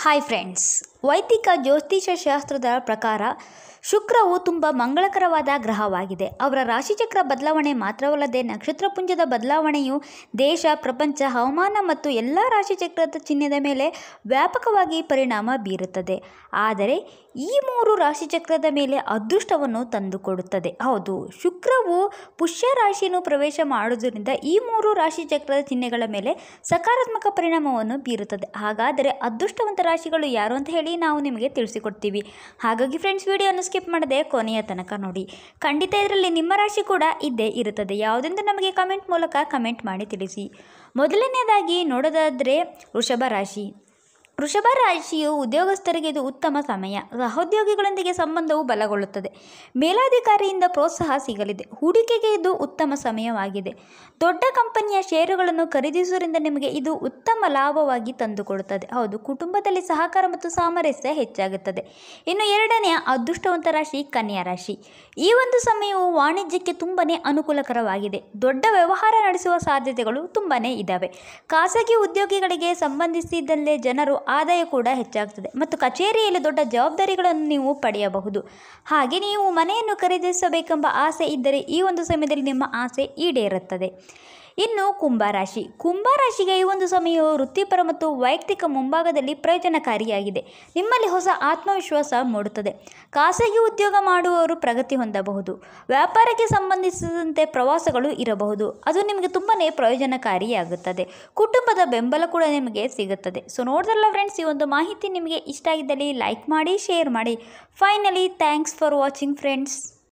Hi friends, ವೈದಿಕ ಜ್ಯೋತಿಷ ಶಾಸ್ತ್ರದ ಪ್ರಕಾರ ಶುಕ್ರವು ತುಂಬ ಮಂಗಳಕರವಾದ ಗ್ರಹವಾಗಿದೆ. ಅವರ ರಾಶಿಚಕ್ರ ಬದಲಾವಣೆ ಮಾತ್ರವಲ್ಲದೆ ನಕ್ಷತ್ರಪುಂಜದ ಬದಲಾವಣೆಯು ದೇಶ, ಪ್ರಪಂಚ, ಹವಾಮಾನ ಮತ್ತು ಎಲ್ಲ ರಾಶಿಚಕ್ರದ ಚಿಹ್ನೆದ ಮೇಲೆ ವ್ಯಾಪಕವಾಗಿ ಪರಿಣಾಮ ಬೀರುತ್ತದೆ. ಆದರೆ ಈ ಮೂರು ರಾಶಿಚಕ್ರದ ಮೇಲೆ ಅದೃಷ್ಟವನ್ನು ತಂದುಕೊಡುತ್ತದೆ. ಹೌದು, ಶುಕ್ರವು ಪುಷ್ಯ ರಾಶಿಯನ್ನು ಪ್ರವೇಶ ಮಾಡುವುದರಿಂದ ಈ ಮೂರು ರಾಶಿಚಕ್ರದ ಚಿಹ್ನೆಗಳ ಮೇಲೆ ಸಕಾರಾತ್ಮಕ ಪರಿಣಾಮವನ್ನು ಬೀರುತ್ತದೆ. ಹಾಗಾದರೆ ಅದೃಷ್ಟವಂತ ರಾಶಿಗಳು ಯಾರು ಅಂತ ಹೇಳಿ ನಾವು ನಿಮಗೆ ತಿಳಿಸಿಕೊಡ್ತೀವಿ. ಹಾಗಾಗಿ ಫ್ರೆಂಡ್ಸ್, ವಿಡಿಯೋನ ಸ್ಕಿಪ್ ಮಾಡದೆ ಕೊನೆಯ ತನಕ ನೋಡಿ. ಖಂಡಿತ ಇದರಲ್ಲಿ ನಿಮ್ಮ ರಾಶಿ ಕೂಡ ಇದ್ದೇ ಇರುತ್ತದೆ. ಯಾವುದೆಂದು ನಮಗೆ ಕಮೆಂಟ್ ಮೂಲಕ ಕಮೆಂಟ್ ಮಾಡಿ ತಿಳಿಸಿ. ಮೊದಲನೆಯದಾಗಿ ನೋಡೋದಾದರೆ ವೃಷಭ ರಾಶಿ. ವೃಷಭ ರಾಶಿಯು ಉದ್ಯೋಗಸ್ಥರಿಗೆ ಇದು ಉತ್ತಮ ಸಮಯ. ಸಹೋದ್ಯೋಗಿಗಳೊಂದಿಗೆ ಸಂಬಂಧವು ಬಲಗೊಳ್ಳುತ್ತದೆ. ಮೇಲಾಧಿಕಾರಿಯಿಂದ ಪ್ರೋತ್ಸಾಹ ಸಿಗಲಿದೆ. ಹೂಡಿಕೆಗೆ ಇದು ಉತ್ತಮ ಸಮಯವಾಗಿದೆ. ದೊಡ್ಡ ಕಂಪನಿಯ ಷೇರುಗಳನ್ನು ಖರೀದಿಸುವುದರಿಂದ ನಿಮಗೆ ಇದು ಉತ್ತಮ ಲಾಭವಾಗಿ ತಂದುಕೊಡುತ್ತದೆ. ಹೌದು, ಕುಟುಂಬದಲ್ಲಿ ಸಹಕಾರ ಮತ್ತು ಸಾಮರಸ್ಯ ಹೆಚ್ಚಾಗುತ್ತದೆ. ಇನ್ನು ಎರಡನೆಯ ಅದೃಷ್ಟವಂತ ರಾಶಿ ಕನ್ಯಾ ರಾಶಿ. ಈ ಒಂದು ಸಮಯವು ವಾಣಿಜ್ಯಕ್ಕೆ ತುಂಬನೇ ಅನುಕೂಲಕರವಾಗಿದೆ. ದೊಡ್ಡ ವ್ಯವಹಾರ ನಡೆಸುವ ಸಾಧ್ಯತೆಗಳು ತುಂಬನೇ ಇದ್ದಾವೆ. ಖಾಸಗಿ ಉದ್ಯೋಗಿಗಳಿಗೆ ಸಂಬಂಧಿಸಿದಲ್ಲೇ ಜನರು ಆದಾಯ ಕೂಡ ಹೆಚ್ಚಾಗುತ್ತದೆ ಮತ್ತು ಕಚೇರಿಯಲ್ಲಿ ದೊಡ್ಡ ಜವಾಬ್ದಾರಿಗಳನ್ನು ನೀವು ಪಡೆಯಬಹುದು. ಹಾಗೆ ನೀವು ಮನೆಯನ್ನು ಖರೀದಿಸಬೇಕೆಂಬ ಆಸೆ ಇದ್ದರೆ ಈ ಒಂದು ಸಮಯದಲ್ಲಿ ನಿಮ್ಮ ಆಸೆ ಈಡೇರುತ್ತದೆ. ಇನ್ನು ಕುಂಭರಾಶಿ. ಕುಂಭರಾಶಿಗೆ ಈ ಒಂದು ಸಮಯವು ವೃತ್ತಿಪರ ಮತ್ತು ವೈಯಕ್ತಿಕ ಮುಂಭಾಗದಲ್ಲಿ ಪ್ರಯೋಜನಕಾರಿಯಾಗಿದೆ. ನಿಮ್ಮಲ್ಲಿ ಹೊಸ ಆತ್ಮವಿಶ್ವಾಸ ಮೂಡುತ್ತದೆ. ಖಾಸಗಿ ಉದ್ಯೋಗ ಮಾಡುವವರು ಪ್ರಗತಿ ಹೊಂದಬಹುದು. ವ್ಯಾಪಾರಕ್ಕೆ ಸಂಬಂಧಿಸಿದಂತೆ ಪ್ರವಾಸಗಳು ಇರಬಹುದು. ಅದು ನಿಮಗೆ ತುಂಬಾ ಪ್ರಯೋಜನಕಾರಿಯಾಗುತ್ತದೆ. ಕುಟುಂಬದ ಬೆಂಬಲ ಕೂಡ ನಿಮಗೆ ಸಿಗುತ್ತದೆ. ಸೊ ನೋಡಿದ್ರಲ್ಲ ಫ್ರೆಂಡ್ಸ್, ಈ ಒಂದು ಮಾಹಿತಿ ನಿಮಗೆ ಇಷ್ಟ ಆಗಿದ್ದಲ್ಲಿ ಲೈಕ್ ಮಾಡಿ, ಶೇರ್ ಮಾಡಿ. Finally thanks for watching friends.